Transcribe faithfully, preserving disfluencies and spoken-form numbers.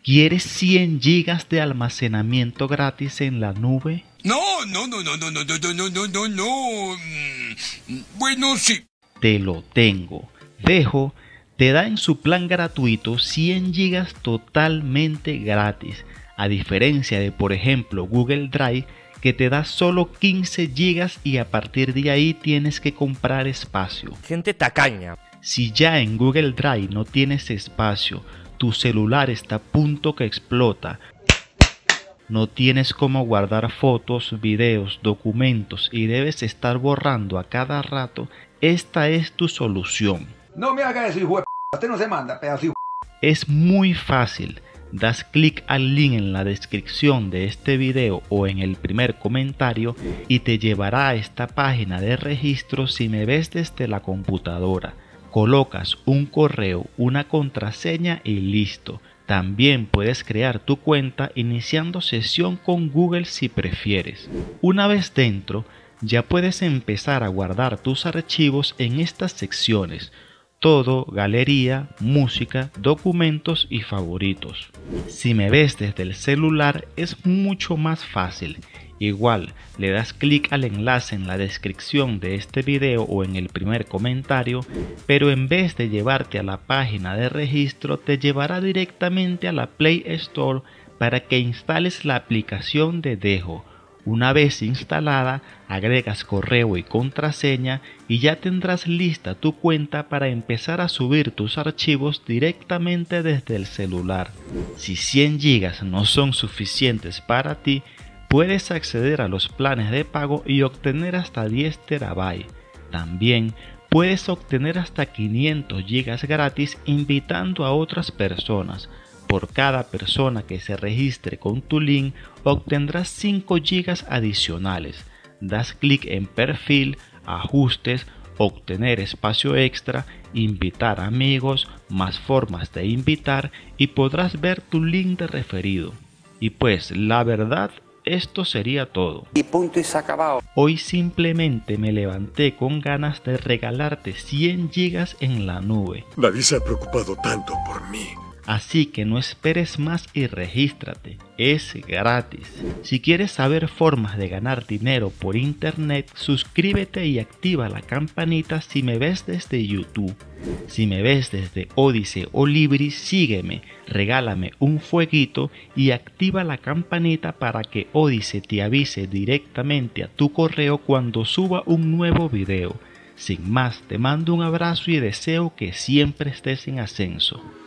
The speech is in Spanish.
¿Quieres cien gigas de almacenamiento gratis en la nube? No, no, no, no, no, no, no, no, no, no, no. Mm, Bueno, sí. Te lo tengo. Dejo te da en su plan gratuito cien gigas totalmente gratis, a diferencia de por ejemplo Google Drive, que te da solo quince gigas y a partir de ahí tienes que comprar espacio. Gente tacaña. Si ya en Google Drive no tienes espacio, tu celular está a punto que explota, no tienes cómo guardar fotos, videos, documentos y debes estar borrando a cada rato, esta es tu solución. No me haga eso, hijo de p***, usted no se manda, pedazo de hijo. Es muy fácil. Das clic al link en la descripción de este video o en el primer comentario y te llevará a esta página de registro si me ves desde la computadora. Colocas un correo, una contraseña y listo. También puedes crear tu cuenta iniciando sesión con Google si prefieres. Una vez dentro, ya puedes empezar a guardar tus archivos en estas secciones. Todo, galería, música, documentos y favoritos. Si me ves desde el celular es mucho más fácil. Igual, le das clic al enlace en la descripción de este video o en el primer comentario, pero en vez de llevarte a la página de registro, te llevará directamente a la Play Store para que instales la aplicación de Dejo. Una vez instalada, agregas correo y contraseña y ya tendrás lista tu cuenta para empezar a subir tus archivos directamente desde el celular. Si cien gigas no son suficientes para ti, puedes acceder a los planes de pago y obtener hasta diez terabytes. También puedes obtener hasta quinientos gigas gratis invitando a otras personas. Por cada persona que se registre con tu link, obtendrás cinco gigas adicionales. Das clic en perfil, ajustes, obtener espacio extra, invitar amigos, más formas de invitar y podrás ver tu link de referido. Y pues la verdad, esto sería todo. Y punto y se ha acabado. Hoy simplemente me levanté con ganas de regalarte cien gigas en la nube. Nadie se ha preocupado tanto por mí. Así que no esperes más y regístrate, es gratis. Si quieres saber formas de ganar dinero por internet, suscríbete y activa la campanita si me ves desde YouTube. Si me ves desde Odysee o Libri, sígueme, regálame un fueguito y activa la campanita para que Odysee te avise directamente a tu correo cuando suba un nuevo video. Sin más, te mando un abrazo y deseo que siempre estés en ascenso.